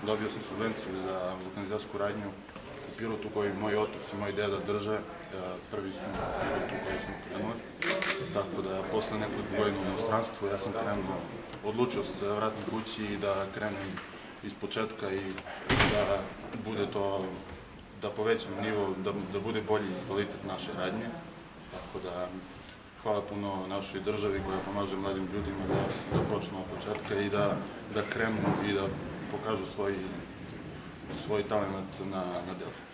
Dobio sam subvenciju za vulkanizacijsku radnju u Pirotu koju moj otac i moj deda drže. Prvi su u Pirotu koji smo krenuli. Tako da posle nekoliko godina u inostranstvu ja sam krenuo, odlučio sam se da vratim kući i da krenem iz početka i da bude to, da povećam nivo, da bude bolji kvalitet naše radnje. Tako da hvala puno našoj državi koja pomaže mladim ljudima da počnu od početka i da krenu i da pokažu svoj talent na delu.